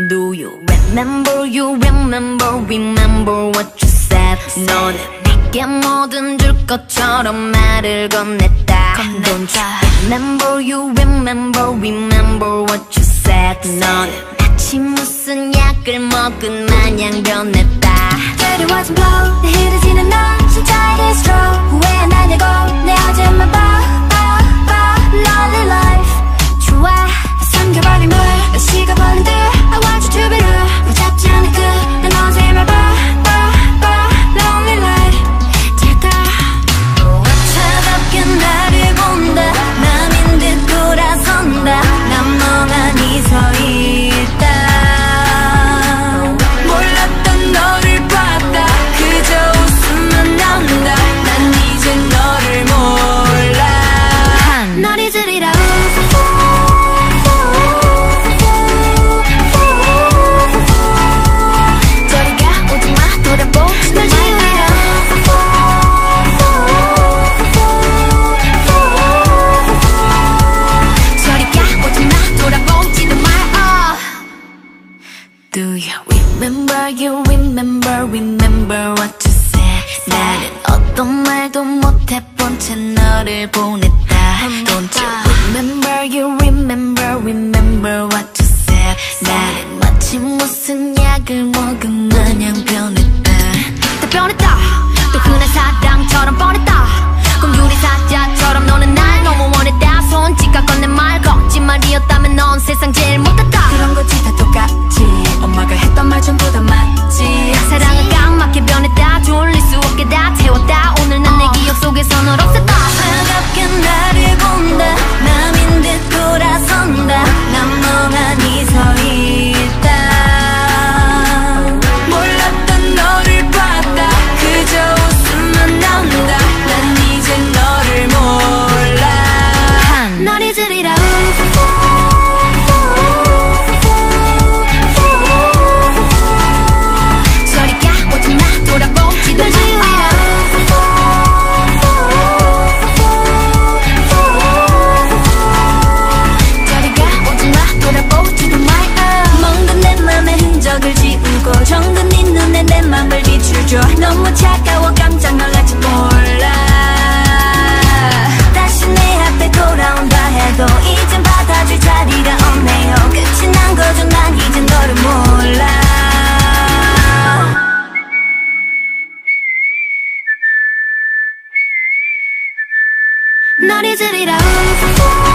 Do you remember, remember what you said. 너는 내게 뭐든 줄 것처럼 말을 건넸다. Don't you remember what you said. 너는 마치 무슨 약을 먹은 마냥 변했다. Dirty words and blow, 내 흐르지는 너 진짜 it is true. 후회 안 하냐고 내 어제만 봐 lonely life. 좋아 삼켜버린 물 난 식어버린 듯 I want you to be real. 붙잡지 않을 끝난 어제만 봐 lonely life. 될까 차갑게 나를 본다. 남인 듯 돌아선다. 난 멍하니 서 있다. 몰랐던 너를 봤다. 그저 웃으면 난다. 난 이제 너를 몰라. 널 잊으리라. 저리가 오지마 돌아보지 널 지우리라. 저리가 오지마 돌아보지도 마. Do you remember what you said. 나는 어떤 말도 못해본 채 너를 보냈다. Don't you remember what you said. 나는 마치 무슨 약을 먹은 마냥 변했다. 다 변했다. 또 흔한 사랑처럼 뻔했다. 꿈유리 사자처럼 너는 날 너무 원했다. 손짓과 건넨 말 거짓말이었다면 넌 세상 제일 못했다. 그런 거지 다 똑같지. 엄마가 했던 말 전부 다 맞지. 사랑은 깡맞게 변했다. 돌릴 수 없게 다 태웠다. 오늘 난 내 기억 속에서 널 없앴다. 차갑게 나를 본다. 남인 듯 돌아선다. 난 멍하니 서 있다. 몰랐던 너를 봤다. 그저 웃으면 난다. 난 이제 너를 몰라. 널 잊으리라. 저리가 오지마 돌아보지도 마. 저리가 오지마 돌아보지도 마. 멍든 내 맘의 흔적을 지우고 정든 네 눈에 내 맘을 비추줘. 너무 차가워 깜짝 놀랄지 몰라. 다시 내 앞에 돌아온다 해도 이젠 받아줄 자리가 없네요. 끝이 난 거죠. 난 이제 너를 몰라. 널 잊으리라.